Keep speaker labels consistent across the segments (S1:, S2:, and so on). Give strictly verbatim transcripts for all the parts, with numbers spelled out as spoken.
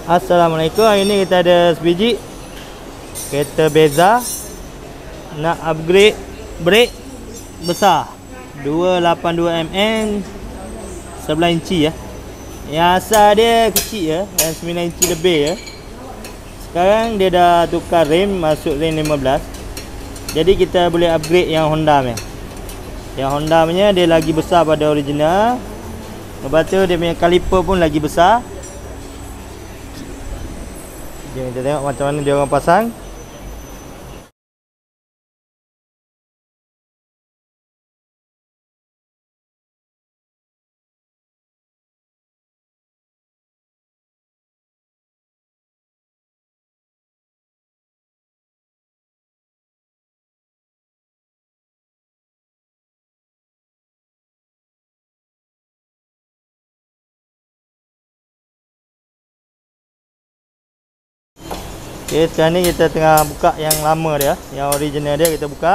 S1: Assalamualaikum. Hari ni kita ada sebiji kereta Beza nak upgrade brake besar dua lapan dua milimeter sebelas inci ya. Yang asal dia kecil ya, yang sembilan inci lebih ya. Sekarang dia dah tukar rem, masuk rem lima belas. Jadi kita boleh upgrade yang Honda punya. Yang Honda punya dia lagi besar pada original. Lepas tu dia punya kaliper pun lagi besar. Jom kita tengok macam mana dia orang pasang. Okay, sekarang ni kita tengah buka yang lama dia, yang original dia kita buka.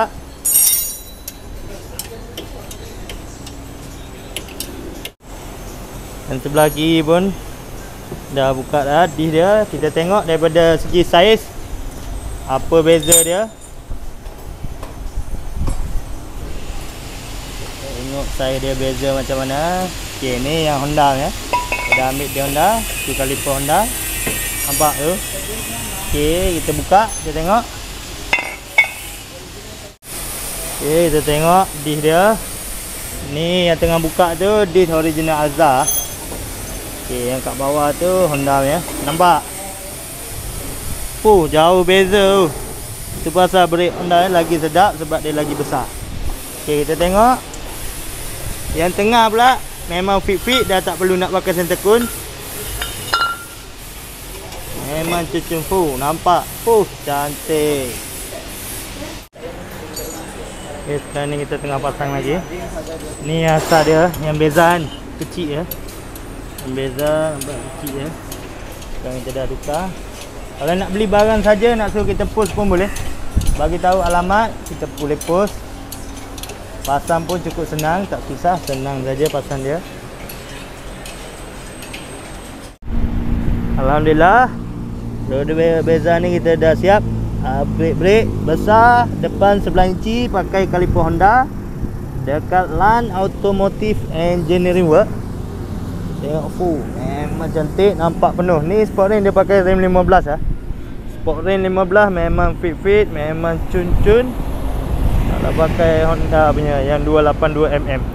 S1: Dan sebelah kiri pun dah buka dah disk dia. Kita tengok daripada segi saiz apa beza dia. Tengok saiz dia beza macam mana. Okay, ni yang Honda ya. Kita ambil di Honda, tu kaliper Honda. Nampak tu? Okey, kita buka, kita tengok. Okey, kita tengok disk dia. Ni yang tengah buka tu disk original Alza. Okey, yang kat bawah tu Honda ya. Nampak? Fuh, jauh beza tu. Itu pasal brake Honda lagi sedap sebab dia lagi besar. Okey, kita tengok. Yang tengah pula memang fit-fit, dah tak perlu nak pakai sentekun. Memang cucung full, nampak? Fuh, cantik. Okay, sekarang ni kita tengah pasang lagi. Ni asal dia, yang Beza kan, kecil ya. Yang Beza nampak kecil ya. Sekarang kita dah tukar. Kalau nak beli barang saja, nak suruh kita post pun boleh. Bagi tahu alamat, kita boleh post. Pasang pun cukup senang, tak susah, senang saja pasang dia. Alhamdulillah. Roda Beza ni kita dah siap. Upgrade brake besar, depan sebelas inci, pakai kaliper Honda. Dekat Lan Automotive Engineering Work. Tengok full, memang cantik, nampak penuh. Ni sport rim dia pakai rem lima belas ah. Sport rim lima belas memang fit-fit, memang cun-cun. Kalau pakai Honda punya yang dua lapan dua milimeter.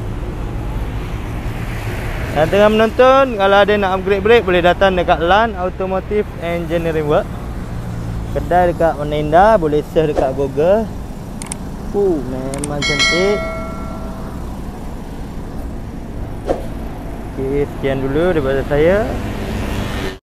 S1: Yang tengah menonton, kalau ada nak upgrade brake boleh datang dekat Lan Automotive Engineering Work. Kedai dekat Mana Indah, boleh search dekat Google. Uh, memang cantik. Okey, sekian dulu daripada saya.